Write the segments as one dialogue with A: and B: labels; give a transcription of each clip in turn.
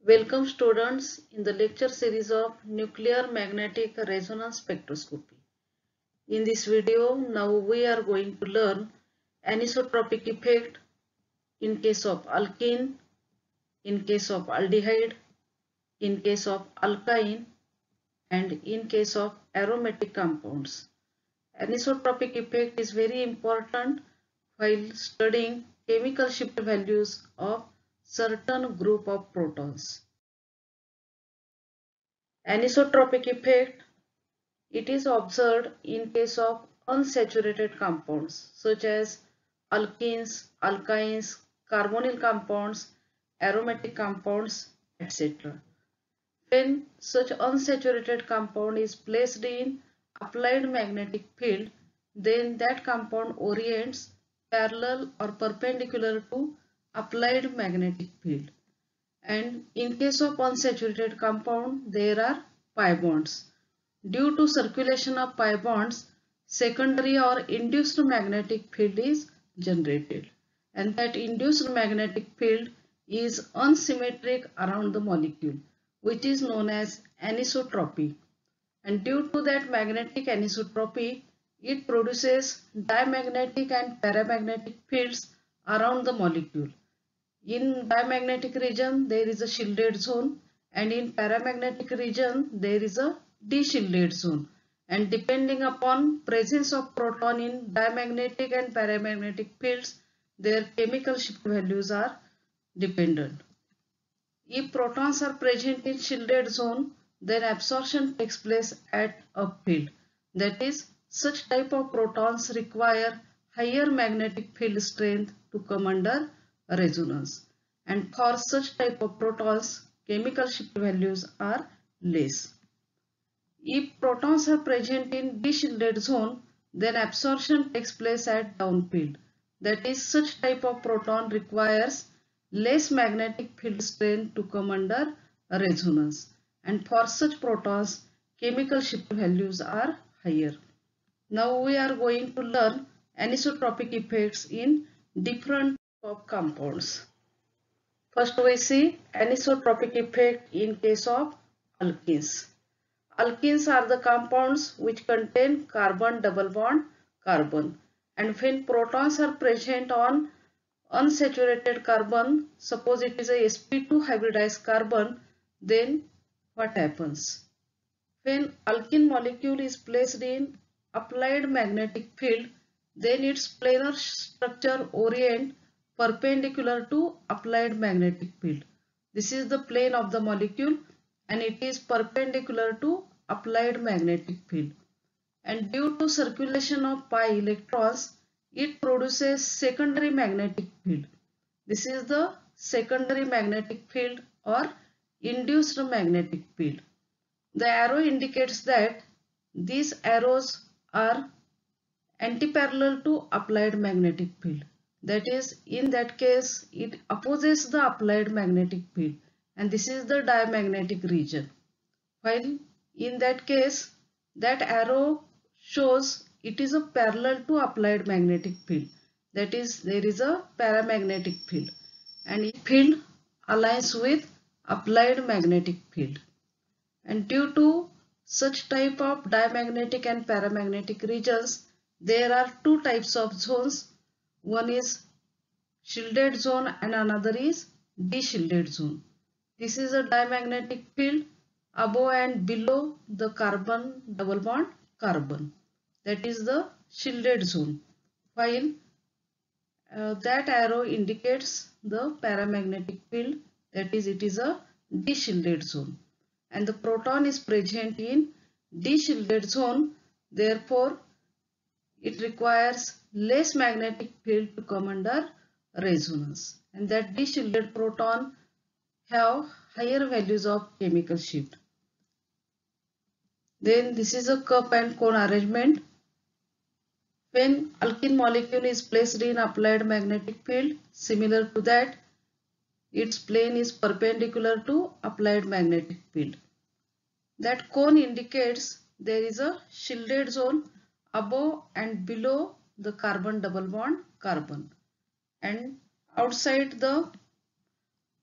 A: Welcome students in the lecture series of Nuclear Magnetic Resonance Spectroscopy. In this video, now we are going to learn anisotropic effect in case of alkene, in case of aldehyde, in case of alkyne, and in case of aromatic compounds. Anisotropic effect is very important while studying chemical shift values of certain group of protons. Anisotropic effect, it is observed in case of unsaturated compounds such as alkenes, alkynes, carbonyl compounds, aromatic compounds, etc. When such unsaturated compound is placed in applied magnetic field, then that compound orients parallel or perpendicular to applied magnetic field. And in case of unsaturated compound, there are pi bonds. Due to circulation of pi bonds, secondary or induced magnetic field is generated, and that induced magnetic field is unsymmetric around the molecule, which is known as anisotropy. And due to that magnetic anisotropy, it produces diamagnetic and paramagnetic fields around the molecule. In diamagnetic region, there is a shielded zone, and in paramagnetic region, there is a de-shielded zone. And depending upon presence of proton in diamagnetic and paramagnetic fields, their chemical shift values are dependent. If protons are present in shielded zone, then absorption takes place at upfield. That is, such type of protons require higher magnetic field strength to come under resonance. And for such type of protons, chemical shift values are less. If protons are present in de-shielded zone, then absorption takes place at downfield. That is, such type of proton requires less magnetic field strength to come under resonance. And for such protons, chemical shift values are higher. Now we are going to learn anisotropic effects in different of compounds. First we see anisotropic effect in case of alkenes. Alkenes are the compounds which contain carbon double bond carbon, and when protons are present on unsaturated carbon, suppose it is a sp2 hybridized carbon, then what happens? When alkene molecule is placed in applied magnetic field, then its planar structure orient perpendicular to applied magnetic field. This is the plane of the molecule, and it is perpendicular to applied magnetic field. And due to circulation of pi electrons, it produces secondary magnetic field. This is the secondary magnetic field or induced magnetic field. The arrow indicates that these arrows are antiparallel to applied magnetic field. That is, in that case, it opposes the applied magnetic field, and this is the diamagnetic region. While in that case, that arrow shows it is a parallel to applied magnetic field. That is, there is a paramagnetic field, and field aligns with applied magnetic field. And due to such type of diamagnetic and paramagnetic regions, there are two types of zones. One is shielded zone and another is de-shielded zone. This is a diamagnetic field above and below the carbon double bond carbon. That is the shielded zone. While that arrow indicates the paramagnetic field, that is, it is a de-shielded zone. And the proton is present in de-shielded zone, therefore it requires less magnetic field to come under resonance, and that de-shielded proton have higher values of chemical shift. Then this is a cup and cone arrangement. When alkene molecule is placed in applied magnetic field, similar to that, its plane is perpendicular to applied magnetic field. That cone indicates there is a shielded zone above and below the carbon double bond carbon, and outside the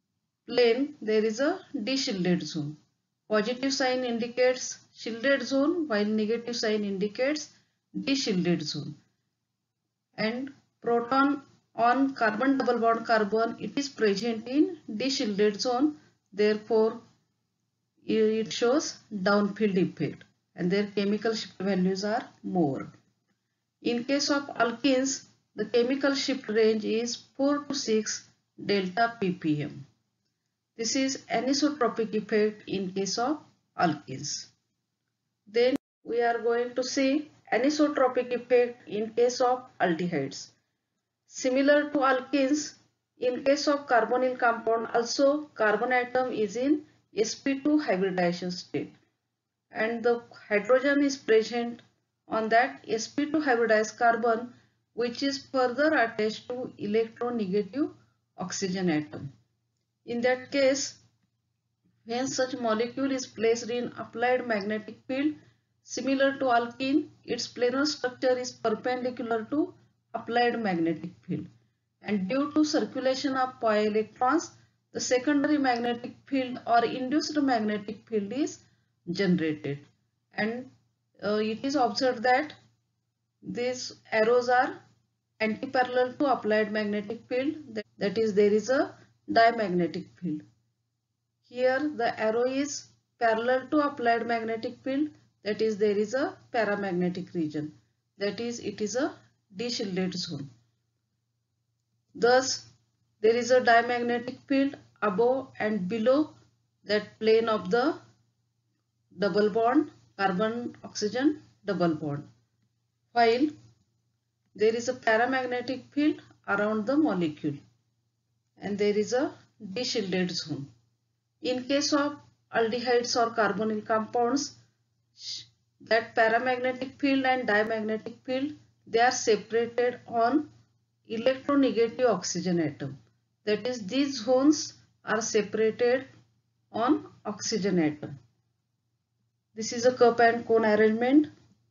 A: plane there is a de-shielded zone. Positive sign indicates shielded zone while negative sign indicates de-shielded zone. And proton on carbon double bond carbon, it is present in de-shielded zone, therefore it shows downfield effect and their chemical shift values are more. In case of alkenes, the chemical shift range is 4 to 6 delta ppm. This is anisotropic effect in case of alkenes. Then we are going to see anisotropic effect in case of aldehydes. Similar to alkenes, in case of carbonyl compound also carbon atom is in sp2 hybridization state and the hydrogen is present on that sp2 hybridized carbon which is further attached to electronegative oxygen atom. In that case, when such molecule is placed in applied magnetic field, similar to alkene, its planar structure is perpendicular to applied magnetic field. And due to circulation of pi electrons, the secondary magnetic field or induced magnetic field is generated. And it is observed that these arrows are antiparallel to applied magnetic field, that is there is a diamagnetic field. Here the arrow is parallel to applied magnetic field, that is there is a paramagnetic region, that is it is a de-shielded zone. Thus there is a diamagnetic field above and below that plane of the double bond carbon oxygen double bond, while there is a paramagnetic field around the molecule and there is a de-shielded zone. In case of aldehydes or carbonyl compounds, that paramagnetic field and diamagnetic field, they are separated on electronegative oxygen atom. That is, these zones are separated on oxygen atom. This is a cup and cone arrangement.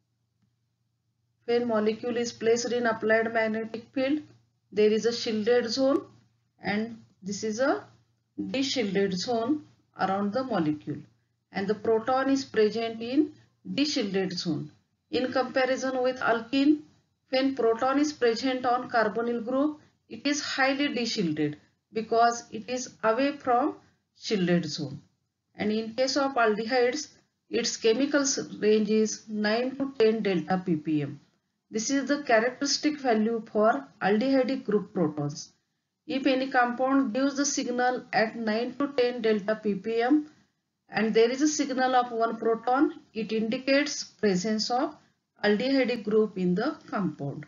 A: When molecule is placed in applied magnetic field, there is a shielded zone and this is a de-shielded zone around the molecule, and the proton is present in de-shielded zone. In comparison with alkene, when proton is present on carbonyl group, it is highly de-shielded because it is away from shielded zone. And in case of aldehydes, its chemical range is 9 to 10 delta ppm. This is the characteristic value for aldehydic group protons. If any compound gives the signal at 9 to 10 delta ppm and there is a signal of one proton, it indicates presence of aldehydic group in the compound.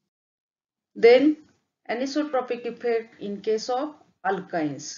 A: Then anisotropic effect in case of alkynes.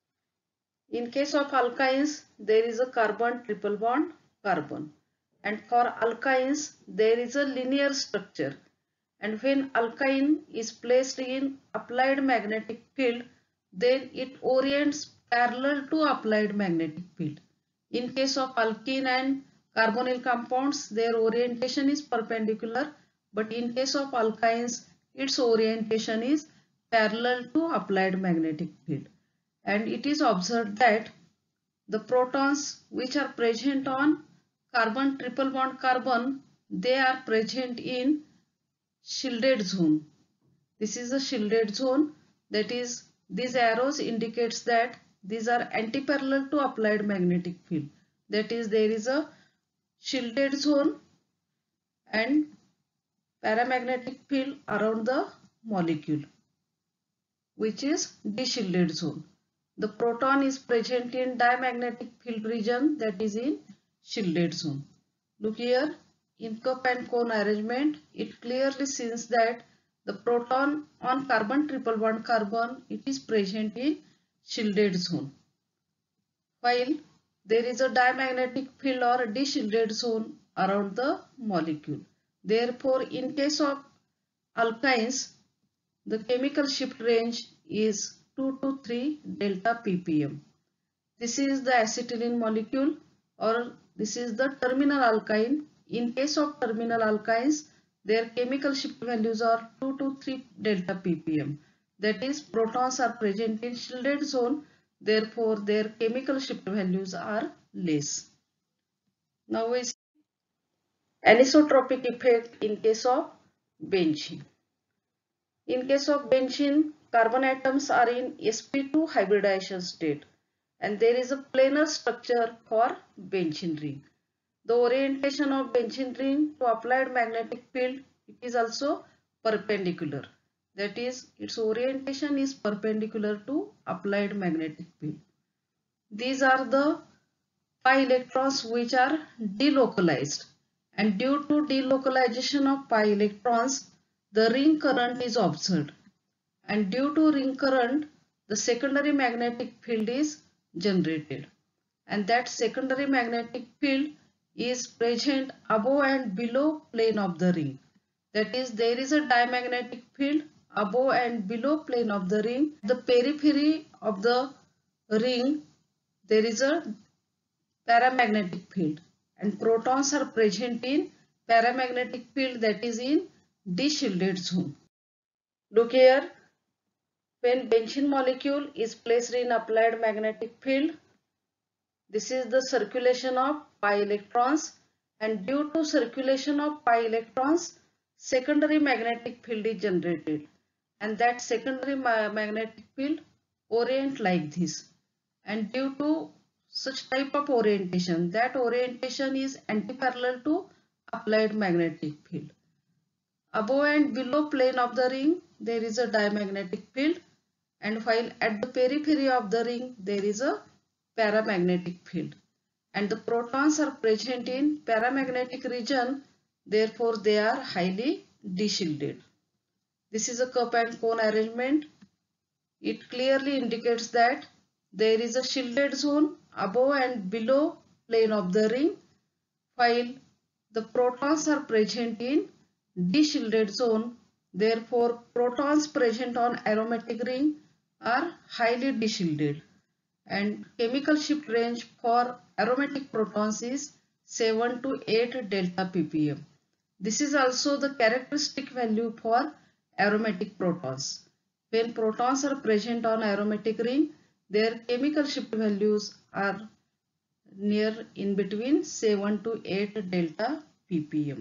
A: In case of alkynes, there is a carbon triple bond carbon, and for alkynes there is a linear structure. And when alkyne is placed in applied magnetic field, then it orients parallel to applied magnetic field. In case of alkene and carbonyl compounds, their orientation is perpendicular, but in case of alkynes, its orientation is parallel to applied magnetic field. And it is observed that the protons which are present on carbon triple bond carbon, they are present in shielded zone. This is a shielded zone, that is these arrows indicates that these are antiparallel to applied magnetic field, that is there is a shielded zone and paramagnetic field around the molecule which is de-shielded zone. The proton is present in diamagnetic field region, that is in shielded zone. Look here. In cup and cone arrangement, it clearly sees that the proton on carbon triple bond carbon, it is present in shielded zone, while there is a diamagnetic field or a de-shielded zone around the molecule. Therefore, in case of alkynes, the chemical shift range is 2 to 3 delta ppm. This is the acetylene molecule, or this is the terminal alkyne. In case of terminal alkynes, their chemical shift values are 2 to 3 delta ppm. That is, protons are present in shielded zone, therefore their chemical shift values are less. Now we see anisotropic effect in case of benzene. In case of benzene, carbon atoms are in sp2 hybridization state and there is a planar structure for benzene ring. The orientation of benzene ring to applied magnetic field, it is also perpendicular. That is, its orientation is perpendicular to applied magnetic field. These are the pi electrons which are delocalized, and due to delocalization of pi electrons, the ring current is observed, and due to ring current, the secondary magnetic field is generated, and that secondary magnetic field is present above and below plane of the ring. That is, there is a diamagnetic field above and below plane of the ring. The periphery of the ring, there is a paramagnetic field, and protons are present in paramagnetic field, that is in d-shielded zone. Look here, when benzene molecule is placed in applied magnetic field, this is the circulation of pi electrons, and due to circulation of pi electrons, secondary magnetic field is generated, and that secondary magnetic field orient like this, and due to such type of orientation, that orientation is antiparallel to applied magnetic field. Above and below plane of the ring, there is a diamagnetic field, and while at the periphery of the ring, there is a paramagnetic field, and the protons are present in paramagnetic region, therefore they are highly d-shielded. This is a cup and cone arrangement. It clearly indicates that there is a shielded zone above and below plane of the ring, while the protons are present in d-shielded zone. Therefore, protons present on aromatic ring are highly d-shielded, and chemical shift range for aromatic protons is 7 to 8 delta ppm. This is also the characteristic value for aromatic protons. When protons are present on aromatic ring, their chemical shift values are near in between 7 to 8 delta ppm.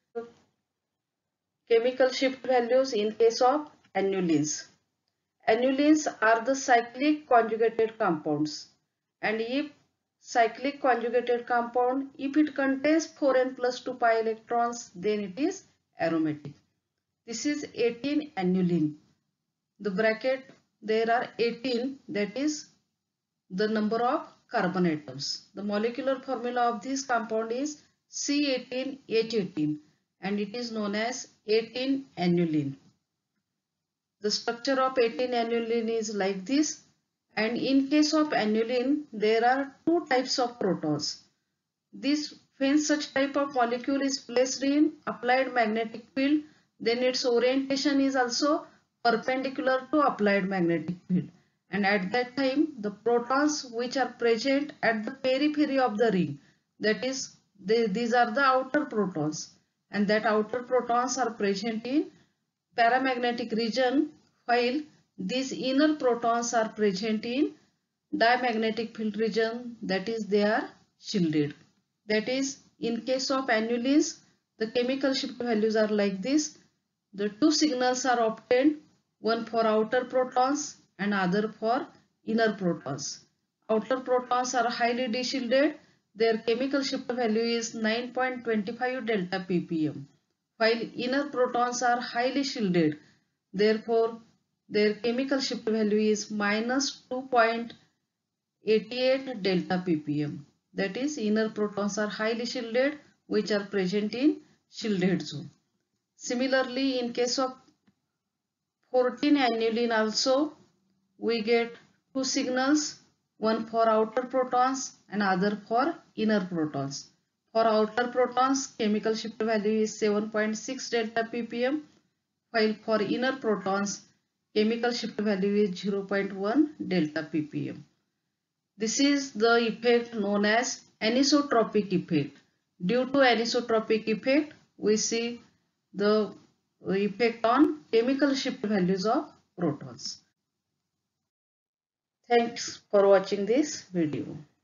A: Chemical shift values in case of annulenes. Annulenes are the cyclic conjugated compounds, and if cyclic conjugated compound, if it contains 4n plus 2 pi electrons, then it is aromatic. This is 18 annulene. The bracket, there are 18, that is the number of carbon atoms. The molecular formula of this compound is C18H18, and it is known as 18 annulene. The structure of 18 annulene is like this, and in case of annulene, there are two types of protons. When such type of molecule is placed in applied magnetic field, then its orientation is also perpendicular to applied magnetic field, and at that time the protons which are present at the periphery of the ring, that is these are the outer protons, and that outer protons are present in paramagnetic region, while these inner protons are present in diamagnetic field region, that is they are shielded. That is, in case of annulenes, the chemical shift values are like this. The two signals are obtained, one for outer protons and other for inner protons. Outer protons are highly d-shielded. Their chemical shift value is 9.25 delta ppm, while inner protons are highly shielded. Therefore, their chemical shift value is minus 2.88 delta ppm. That is, inner protons are highly shielded, which are present in shielded zone. Similarly, in case of 14 annulene also, we get two signals, one for outer protons and other for inner protons. For outer protons, chemical shift value is 7.6 delta ppm, while for inner protons, chemical shift value is 0.1 delta ppm. This is the effect known as anisotropic effect. Due to anisotropic effect, we see the effect on chemical shift values of protons. Thanks for watching this video.